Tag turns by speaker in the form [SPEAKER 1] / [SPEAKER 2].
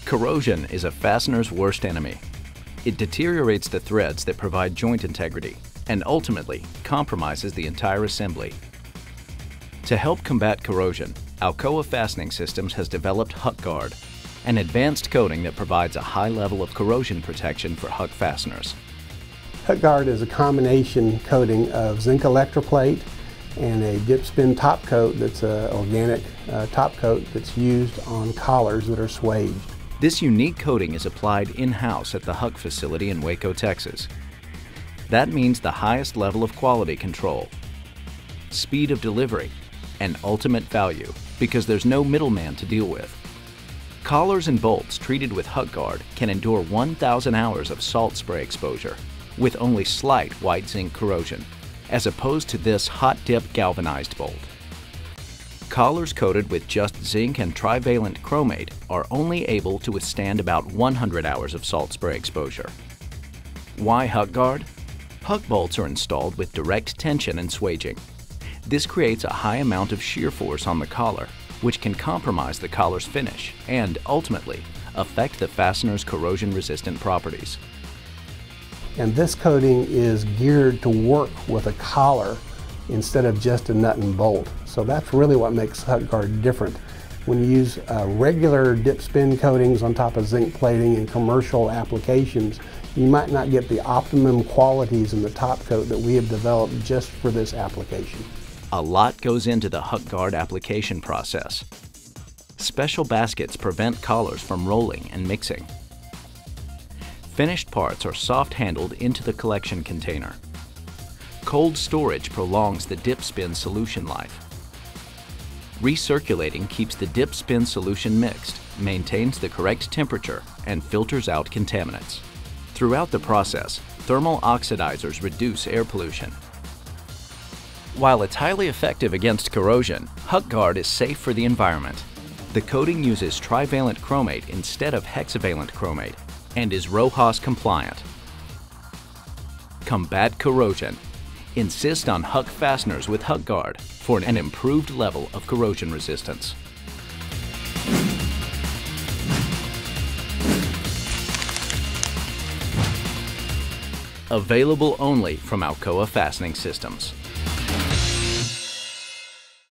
[SPEAKER 1] Corrosion is a fastener's worst enemy. It deteriorates the threads that provide joint integrity and ultimately compromises the entire assembly. To help combat corrosion, Alcoa Fastening Systems has developed HuckGuard, an advanced coating that provides a high level of corrosion protection for Huck fasteners.
[SPEAKER 2] HuckGuard is a combination coating of zinc electroplate and a dip spin top coat that's an organic top coat that's used on collars that are swaged.
[SPEAKER 1] This unique coating is applied in-house at the Huck facility in Waco, Texas. That means the highest level of quality control, speed of delivery, and ultimate value because there's no middleman to deal with. Collars and bolts treated with HuckGuard can endure 1,000 hours of salt spray exposure with only slight white zinc corrosion, as opposed to this hot dip galvanized bolt. Collars coated with just zinc and trivalent chromate are only able to withstand about 100 hours of salt spray exposure. Why HuckGuard? Huck bolts are installed with direct tension and swaging. This creates a high amount of shear force on the collar, which can compromise the collar's finish and, ultimately, affect the fastener's corrosion-resistant properties.
[SPEAKER 2] And this coating is geared to work with a collar instead of just a nut and bolt. So that's really what makes HuckGuard different. When you use regular dip spin coatings on top of zinc plating in commercial applications, you might not get the optimum qualities in the top coat that we have developed just for this application.
[SPEAKER 1] A lot goes into the HuckGuard application process. Special baskets prevent collars from rolling and mixing. Finished parts are soft-handled into the collection container. Cold storage prolongs the dip spin solution life. Recirculating keeps the dip spin solution mixed, maintains the correct temperature, and filters out contaminants. Throughout the process, thermal oxidizers reduce air pollution. While it's highly effective against corrosion, HuckGuard is safe for the environment. The coating uses trivalent chromate instead of hexavalent chromate and is RoHS compliant. Combat corrosion. Insist on Huck fasteners with HuckGuard for an improved level of corrosion resistance. Available only from Alcoa Fastening Systems.